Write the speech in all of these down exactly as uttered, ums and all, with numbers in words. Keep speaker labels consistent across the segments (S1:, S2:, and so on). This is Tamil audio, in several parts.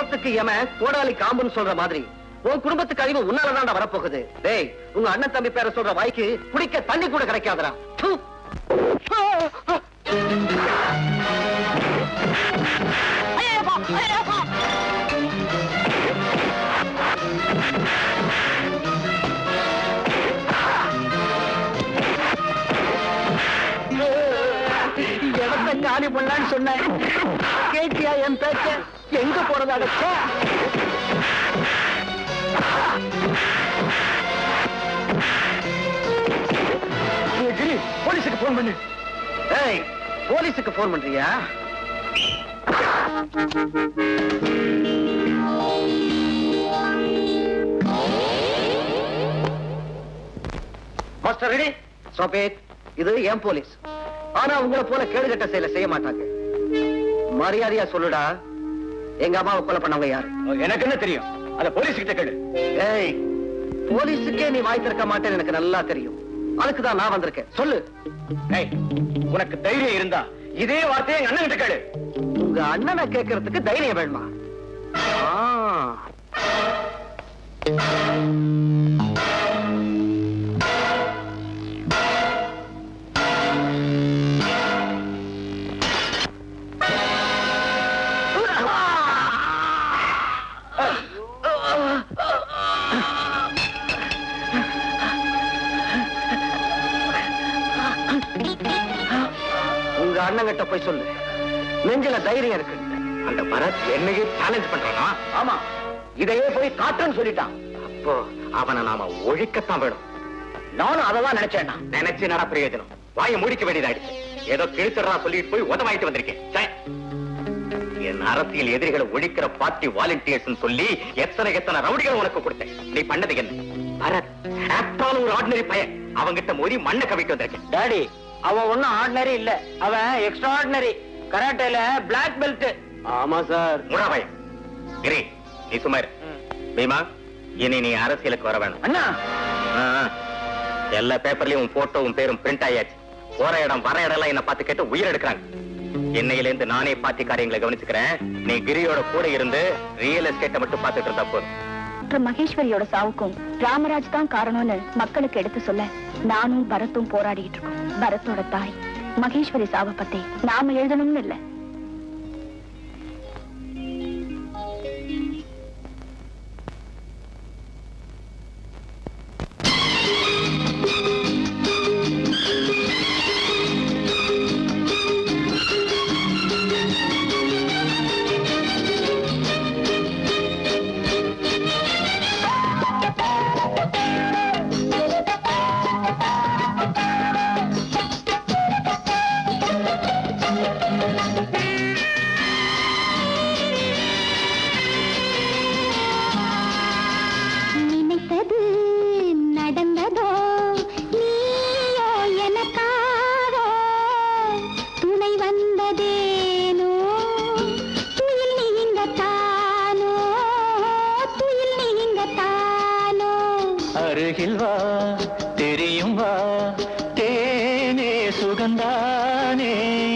S1: குளத்துக்கு எம கோடாலி காம்புன்னு சொல்ற மாதிரி உன் குடும்பத்துக்கு அழிவு உன்னாலதான்டா வரப்போகுது. டேய், உங்க அண்ணன் தம்பி பேரை சொல்ற வாய்க்கு குடிக்க தண்ணி கூட கிடைக்காதடா. இடத்தை காலி பண்ணலான்னு சொன்னேன், கேட்டியா என் பேச்ச? எங்க போறதா அடைச்ச? கிரி, போலீஸுக்கு போன் பண்ணு. ஏய், போலீஸுக்கு போன் பண்றியா? Master ready? சோபேத், இது என் போலீஸ். ஆனா உங்களை போல கேடுகட்ட செயலை செய்ய மாட்டாங்க. மரியாதையா சொல்லுடா, எங்க அம்மாவை கொலை பண்ணவங்க யாரு? எனக்கு என்ன தெரியும், அத போலீஸ் கிட்ட கேளு. ஏய், போலீஸுக்கே நீ வாய் திறக்க மாட்டேன்னு எனக்கு நல்லா தெரியும். அதுக்குதான் நான் வந்திருக்கேன். சொல்லு. ஏய், உனக்கு தைரியம் இருந்தா இதே வார்த்தையை எங்க அண்ணன் கிட்ட கேளு. உங்க அண்ணனை கேட்கறதுக்கு தைரியம் வேணுமா? உங்க அண்ணன் கிட்ட போய் சொல்லு, நெஞ்சில தைரியம் இருக்கு. அந்த பரத் என்னையே சேலஞ்ச் பண்றானா? ஆமா, இதையே போய் காட்டுன்னு சொல்லிட்டான். அப்போ அவனை நாம ஒழிக்கத்தான் வேணும். நானும் அதெல்லாம் நினைச்சேன். நினைச்சு நட பிரயோஜனம். வாயை முடிக்க வேண்டியதாயிடுச்சு. ஏதோ கிழிச்சடா சொல்லிட்டு போய் உதவாயிட்டு வந்திருக்கேன். என் அரசியல் எதிரிகளை ஒழிக்கிற பார்ட்டி வாலண்டியர்ஸ் சொல்லி எத்தனை எத்தனை ரவுடிகள் உனக்கு கொடுத்தேன். நீ பண்ணது என்ன? பரத் ஆப்டால் ஒரு ஆர்டினரி பையன். அவங்கிட்ட மோதி மண்ணை கவிட்டு வந்திருக்கேன். டாடி, அவன் ஒன்னும் ஆர்டினரி இல்ல, அவன் எக்ஸ்ட்ரா ஆர்டினரி. கராட்டேல பிளாக் பெல்ட். ஆமா சார். முடாபாய் கிரி, நீ சுமார். பீமா, இனி நீ அரசியலுக்கு வர வேணும். அண்ணா, எல்லா பேப்பர்லயும் உன் போட்டோவும் பேரும் பிரிண்ட் ஆயாச்சு. போற இடம் வர இடம் எல்லாம் என்ன பார்த்து கேட்டு உயிர் எடுக்கிறாங்க. என்னையில இருந்து நானே பாத்தி காரியங்களை கவனிச்சுக்கிறேன். நீ கிரியோட கூட இருந்து ரியல் எஸ்டேட்டை மட்டும் பார்த்துட்டு இருந்தா போதும்.
S2: மகேஸ்வரியோட சாவுக்கும் ராமராஜ் தான் காரணம்னு மக்களுக்கு எடுத்து சொல்ல நானும் பரத்தும் போராடிட்டு இருக்கோம். பரத்தோட தாய் மகேஸ்வரி சாவை பத்தி நாம எழுதணும்னு இல்ல.
S3: அருகில் வா, தெரியும் வா, தேனே சுகந்தானே,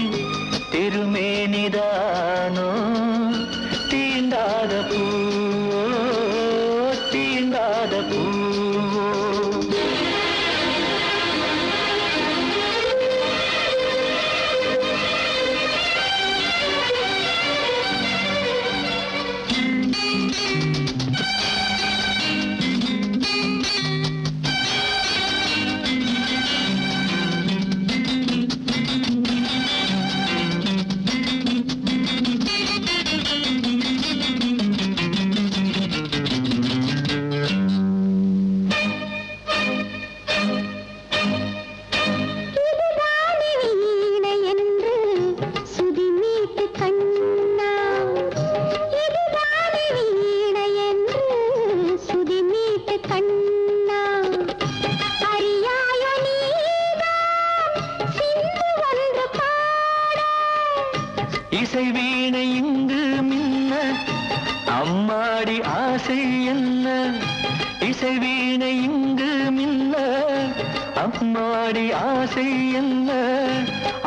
S3: திருமேனிதானோ தீண்டாத பூவோ, தீண்டாத பூவோ. இசை வீணை இங்கு மின்ன, அம்மாடி ஆசை என்ன, இசை வீணை இங்கு மின்ன, அம்மாடி ஆசை என்ன,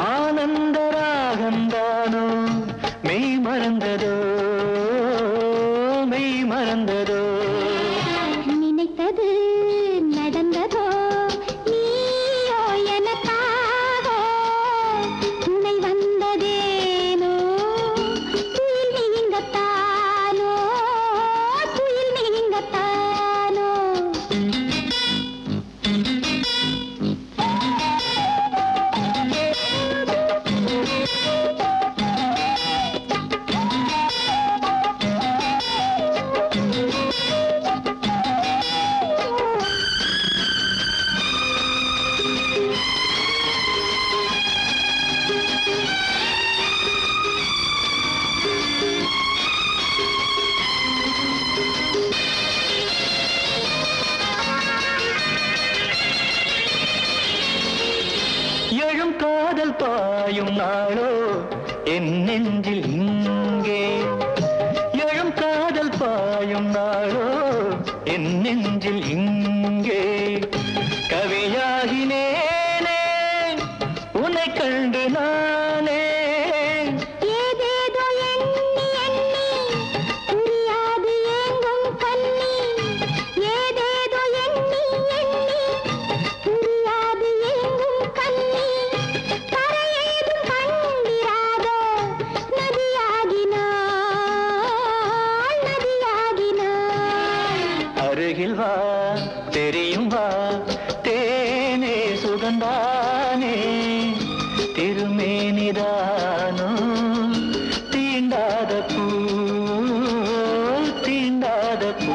S3: ஆனந்த ராகந்தானோ மெய் மறந்ததோ மறந்ததோ
S4: நினைத்தது நடந்ததோ நீயோ எனக்காக துணை வந்ததேனோ துயில் நீங்கத்தானோ துயில் நீங்கத்தானோ
S3: எழும் காதல் பாயும் நாளோ என் நெஞ்சில் இங்கே எழும் காதல் பாயும் நாளோ என் நெஞ்சில் இங்கே கவியாகினேனே உன்னை கண்டு நானே
S4: ஏதேதோ எண்ணி எண்ணி புரியாது ஏங்கும் கண்ணி ஏதேதோ எண்ணி எண்ணி புரியாது ஏங்கும் கண்ணி கரையேதும் கண்டிராதோ நதியாகினாள் நதியாகினாள்
S3: அருகில் வா தெரியும் வா தேனே சுகந்தானே திருமேனிதானோ தீண்டாத பூ தீண்டாத பூ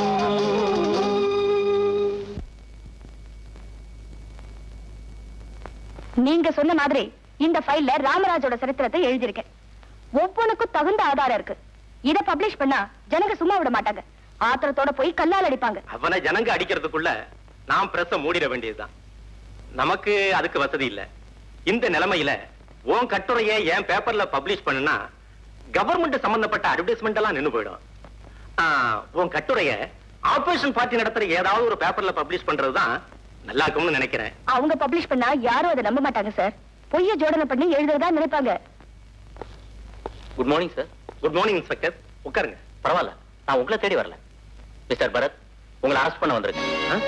S2: நீங்க சொன்ன மாதிரி இந்த ஃபைல்ல ராமராஜோட சரித்திரத்தை எழுதியிருக்கேன். ஒவ்வொன்றுக்கும் தகுந்த ஆதாரம் இருக்கு. இத பப்ளிஷ் பண்ணா ஜனங்க சும்மா விட மாட்டாங்க. ஆத்திரத்தோட போய் கல்லால் அடிப்பாங்க.
S1: அவனை ஜனங்க அடிக்கிறதுக்குள்ள நாம் பிரஸ மூடிட வேண்டியதுதான். நமக்கு அதுக்கு வசதி இல்ல. இந்த நிலைமையில உன் கட்டுரையை என் பேப்பர்ல பப்ளிஷ் பண்ணுனா கவர்மெண்ட் சம்பந்தப்பட்ட அட்வர்டைஸ்மெண்ட் எல்லாம் நின்னு போயிடும். உன் கட்டுரையை ஆபரேஷன் பார்ட்டி நடத்துற ஏதாவது ஒரு பேப்பர்ல பப்ளிஷ் பண்றதுதான் நல்லா இருக்கும்னு நினைக்கிறேன்.
S2: அவங்க பப்ளிஷ் பண்ணா யாரும் அதை நம்ப மாட்டாங்க சார். பொய்ய ஜோடனை பண்ணி எழுதுறதா நினைப்பாங்க.
S1: Good morning sir. Good morning inspector. உட்காருங்க. பரவாயில்ல, நான் உங்களை தேடி வரல. மிஸ்டர் பரத், உங்களை அரெஸ்ட் பண்ண வந்திருக்கேன்.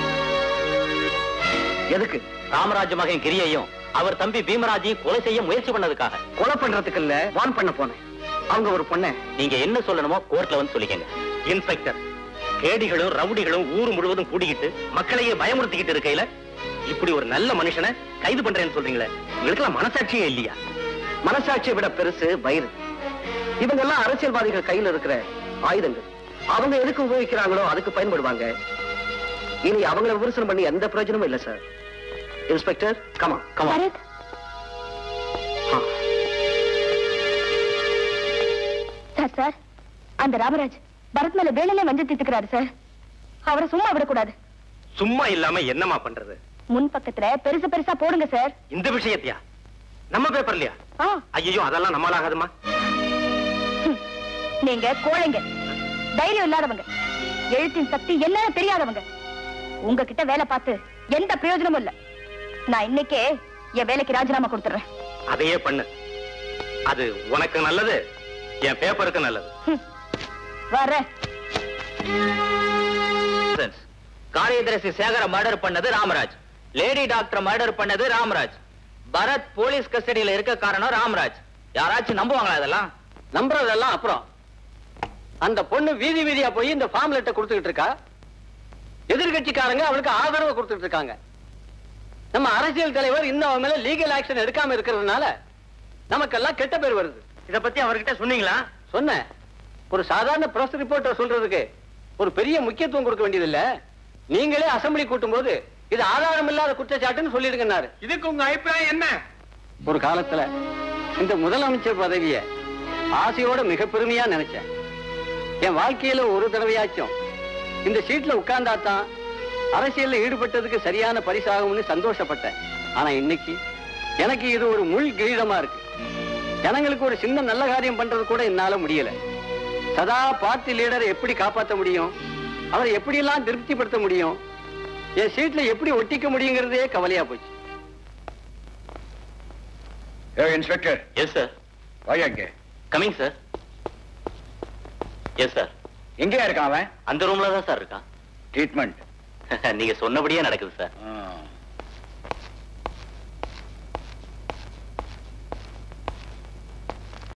S1: எதுக்கு? ராமராஜ் மகன் கிரியையும் அவர் தம்பி பீமராஜையும் கொலை செய்ய முயற்சி பண்ணதுக்காக. கொலை பண்றதுக்கு இல்ல, வான் பண்ண போனேன். அவங்க ஒரு பொண்ண. நீங்க என்ன சொல்லணுமோ கோர்ட்ல வந்து சொல்லிக்கங்க. இன்ஸ்பெக்டர், கேடிகளும் ரவுடிகளும் ஊர் முழுவதும் கூடிக்கிட்டு மக்களையே பயமுறுத்திக்கிட்டு இருக்கையில இப்படி ஒரு நல்ல மனுஷனை கைது பண்றேன்னு சொல்றீங்களே, உங்களுக்கு எல்லாம் மனசாட்சியே இல்லையா? மனசாட்சியை விட பெருசு வயிறு. இவங்க எல்லாம் அரசியல்வாதிகள் கையில் இருக்கிற ஆயுதங்கள். அவங்க எதுக்கு உபயோகிக்கிறாங்களோ அதுக்கு பயன்படுவாங்க. இனி அவங்களை விமர்சனம் பண்ணி எந்த பிரயோஜனமும் இல்ல sir. Inspector, comma comma.
S2: Sir sir, அந்த ராமராஜ் பரத் மேல வேலையில வந்து திட்டுக்கிறாரு சார். அவரை சும்மா விடக்கூடாது.
S1: சும்மா இல்லாம என்னமா பண்றது?
S2: முன் பக்கத்துல பெருசு பெருசா போடுங்க சார்.
S1: இந்த விஷயத்தையா? நம்ம பேப்பர்லயா? ஐயோ, அதெல்லாம் நம்மளாகாதுமா.
S2: நீங்க கோழைங்க, தைரியம் இல்லாதவங்க, எழுத்தின் சக்தி என்னன்னு தெரியாதவங்க. உங்ககிட்ட வேலை பார்த்து எந்த பிரயோஜனமும் இல்ல. நான் இன்னைக்கே என் வேலைக்கு ராஜினாமா கொடுத்துறேன்.
S1: அதையே பண்ணு. அது உனக்கு நல்லது, என் பேப்பருக்கு நல்லது.
S2: வர
S5: காரியதரிசி சேகர மர்டர் பண்ணது ராமராஜ், லேடி டாக்டர் மர்டர் பண்ணது ராமராஜ், பரத் போலீஸ் கஸ்டடியில இருக்க காரணம் ராமராஜ். யாராச்சும் நம்புவாங்களா இதெல்லாம்?
S1: நம்புறதெல்லாம் அப்புறம். அந்த பொண்ணு வீதி வீதியா போய் இந்த ஃபார்ம் லெட்டர் கொடுத்துக்கிட்டு இருக்கா. எதிர்கட்சிக்காரங்க அவளுக்கு ஆதரவு கொடுத்துட்டு இருக்காங்க. நம்ம அரசியல் தலைவர் இன்னும் அவன் மேல லீகல் ஆக்ஷன் எடுக்காம இருக்கிறதுனால நமக்கெல்லாம் கெட்ட பேர் வருது. இத பத்தி அவர்கிட்ட சொன்னீங்களா? சொன்னேன். ஒரு சாதாரண பிரஸ் ரிப்போர்ட்டர் சொல்றதுக்கு ஒரு பெரிய முக்கியத்துவம் கொடுக்க வேண்டியதில்லை. நீங்களே அசம்பிளி கூட்டும் போது இது ஆதாரம் இல்லாத குற்றச்சாட்டுன்னு சொல்லிடுங்கன்னாரு. இதுக்கு உங்க அபிப்பிராயம் என்ன? ஒரு காலத்துல இந்த முதலமைச்சர் பதவியை ஆசையோட மிக பெருமையா நினைச்சேன். என் வாழ்க்கையில ஒரு தடவையாச்சும் இந்த சீட்ல உட்கார்ந்தாதான் அரசியல்ல ஈடுபட்டதுக்கு சரியான பரிசாகும்னு சந்தோஷப்பட்டேன். ஆனா இன்னைக்கு எனக்கு இது ஒரு முள் கிரீடமா இருக்கு. ஜனங்களுக்கு ஒரு சின்ன நல்ல காரியம் பண்றது கூட என்னால முடியல. சதா பார்ட்டி லீடரை எப்படி காப்பாற்ற முடியும், அவரை எப்படி எல்லாம் திருப்திப்படுத்த முடியும், என் சீட்ல எப்படி ஒட்டிக்க முடியுங்கிறதே கவலையா போச்சு.
S6: இன்ஸ்பெக்டர்.
S1: Yes sir.
S6: வாயாங்க.
S1: Coming sir. Yes sir.
S6: எங்கேயா இருக்கான் அவன்?
S5: அந்த ரூம்ல தான் சார் இருக்கான்.
S6: ட்ரீட்மெண்ட்
S5: நீங்க சொன்னபடியே நடக்குது சார்.
S6: ஆ.